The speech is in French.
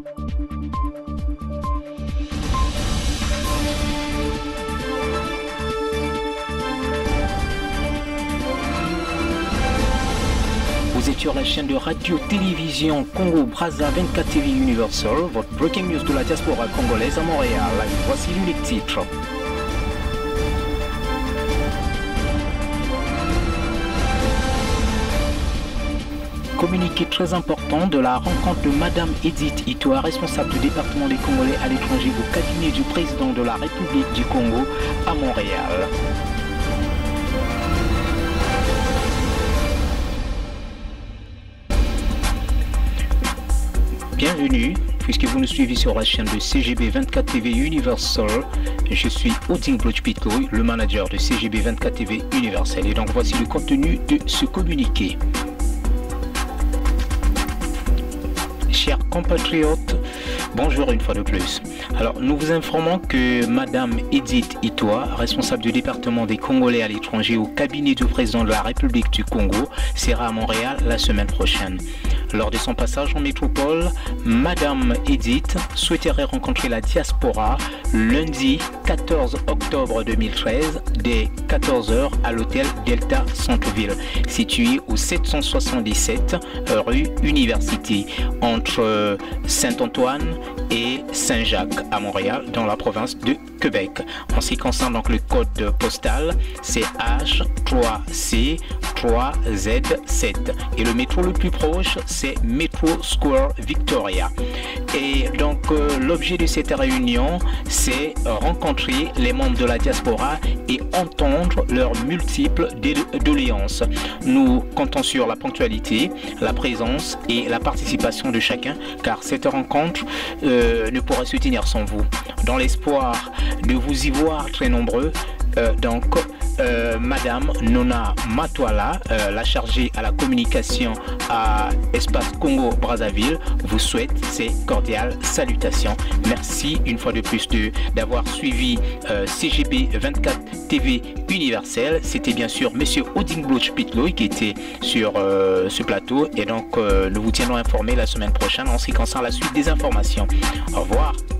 Vous êtes sur la chaîne de radio-télévision Congo-Brazza 24 TV Universal, votre breaking news de la diaspora congolaise à Montréal. Voici l'unique titre. Communiqué très important de la rencontre de Madame Edith Itoa, responsable du département des Congolais à l'étranger au cabinet du président de la République du Congo à Montréal. Bienvenue, puisque vous nous suivez sur la chaîne de CGB 24 TV Universal. Je suis Oding Bloch-Pitloy, le manager de CGB 24 TV Universal. Et donc voici le contenu de ce communiqué. Chers compatriotes, bonjour une fois de plus. Alors, nous vous informons que Madame Edith Itoa, responsable du département des Congolais à l'étranger au cabinet du président de la République du Congo, sera à Montréal la semaine prochaine. Lors de son passage en métropole, Madame Edith souhaiterait rencontrer la diaspora lundi 14 octobre 2013 dès 14h à l'hôtel Delta Centre-Ville, situé au 777 rue Université, entre Saint-Antoine et Saint-Jacques à Montréal, dans la province de Québec. En ce qui concerne donc le code postal, c'est H3C 3Z7 et le métro le plus proche c'est Metro Square Victoria. Et donc l'objet de cette réunion c'est rencontrer les membres de la diaspora et entendre leurs multiples doléances. Nous comptons sur la ponctualité, la présence et la participation de chacun, car cette rencontre ne pourra se tenir sans vous. Dans l'espoir de vous y voir très nombreux, Madame Nona Matwala, la chargée à la communication à Espace Congo-Brazzaville, vous souhaite ses cordiales salutations. Merci une fois de plus d'avoir suivi CGB 24 TV Universel. C'était bien sûr Monsieur Oding Bloch-Pitloy qui était sur ce plateau, et donc nous vous tiendrons informés la semaine prochaine en ce qui concerne la suite des informations. Au revoir.